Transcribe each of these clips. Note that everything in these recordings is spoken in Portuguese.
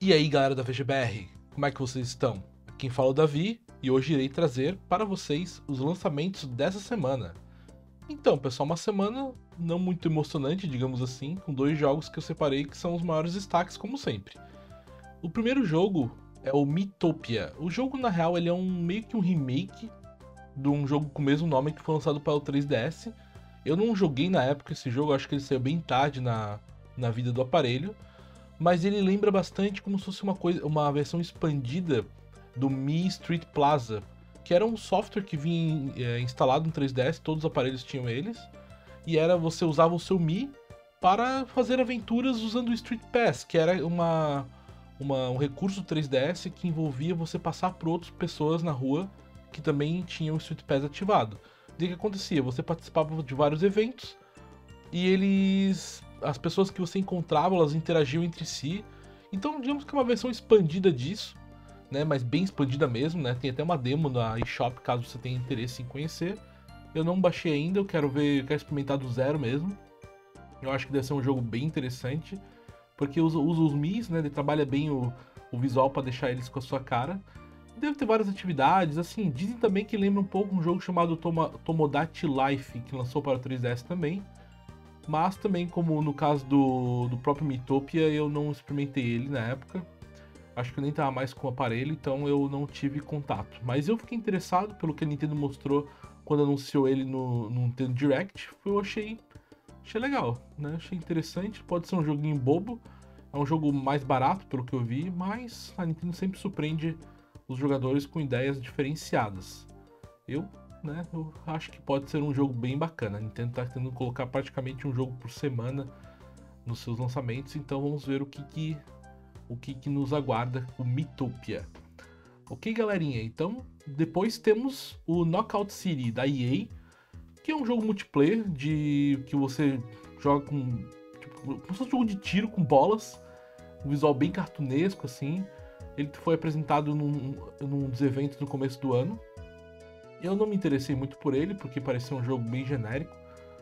E aí, galera da VGBR, como é que vocês estão? Quem fala é o Davi e hoje irei trazer para vocês os lançamentos dessa semana. Então, pessoal, uma semana não muito emocionante, digamos assim, com dois jogos que eu separei que são os maiores destaques, como sempre. O primeiro jogo é o Miitopia. O jogo, na real, ele é meio que um remake de um jogo com o mesmo nome que foi lançado para o 3DS. Eu não joguei na época esse jogo, acho que ele saiu bem tarde na vida do aparelho. Mas ele lembra bastante como se fosse uma versão expandida do Mi Street Plaza, que era um software que vinha instalado no 3DS, todos os aparelhos tinham eles, e você usava o seu Mi para fazer aventuras usando o Street Pass, que era um recurso do 3DS que envolvia você passar por outras pessoas na rua que também tinham o Street Pass ativado. O que acontecia? Você participava de vários eventos e as pessoas que você encontrava, elas interagiam entre si. Então, digamos que é uma versão expandida disso, né? Mas bem expandida mesmo, né? Tem até uma demo na eShop, caso você tenha interesse em conhecer. Eu não baixei ainda, eu quero experimentar do zero mesmo. Eu acho que deve ser um jogo bem interessante, porque usa os Mis, né? Ele trabalha bem o visual para deixar eles com a sua cara. Deve ter várias atividades, assim, dizem também que lembra um pouco um jogo chamado Tomodachi Life, que lançou para o 3DS também. Mas também, como no caso do próprio Miitopia, eu não experimentei ele na época. Acho que eu nem tava mais com o aparelho, então eu não tive contato. Mas eu fiquei interessado pelo que a Nintendo mostrou quando anunciou ele no Nintendo Direct. Eu achei legal, né? Achei interessante. Pode ser um joguinho bobo. É um jogo mais barato, pelo que eu vi, mas a Nintendo sempre surpreende os jogadores com ideias diferenciadas. Eu acho que pode ser um jogo bem bacana. A Nintendo tá tentando colocar praticamente um jogo por semana nos seus lançamentos, então vamos ver o que nos aguarda o Miitopia. Ok, galerinha? Então, depois temos o Knockout City da EA, que é um jogo multiplayer que você joga como se fosse um jogo de tiro com bolas, um visual bem cartunesco assim. Ele foi apresentado num dos eventos no começo do ano. Eu não me interessei muito por ele, porque parecia um jogo bem genérico.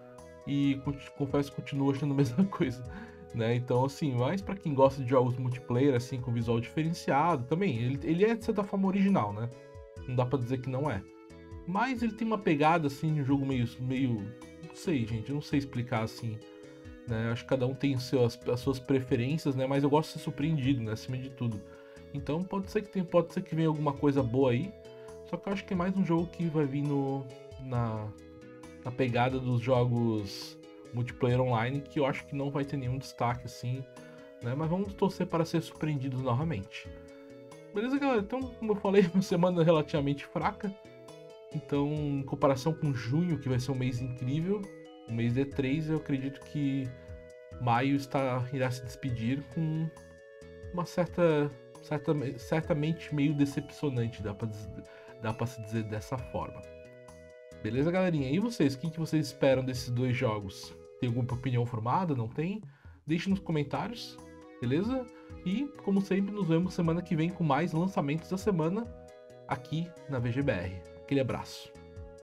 E confesso que continuo achando a mesma coisa, né? Então, assim, mas pra quem gosta de jogos multiplayer, assim, com visual diferenciado, também, ele é de certa forma original, né? Não dá pra dizer que não é. Mas ele tem uma pegada, assim, de um jogo meio... Não sei, gente, eu não sei explicar, assim, né? Acho que cada um tem as suas preferências, né? Mas eu gosto de ser surpreendido, né? Acima de tudo. Então, pode ser que venha alguma coisa boa aí. Só que eu acho que é mais um jogo que vai vir na pegada dos jogos multiplayer online, que eu acho que não vai ter nenhum destaque assim, né? Mas vamos torcer para ser surpreendidos novamente. Beleza, galera? Então, como eu falei, uma semana relativamente fraca. Então, em comparação com junho, que vai ser um mês incrível, o mês D3, eu acredito que maio irá se despedir com uma certamente meio decepcionante, dá pra se dizer dessa forma. Beleza, galerinha? E vocês? O que vocês esperam desses dois jogos? Tem alguma opinião formada? Não tem? Deixe nos comentários, beleza? E, como sempre, nos vemos semana que vem com mais lançamentos da semana aqui na VGBR. Aquele abraço.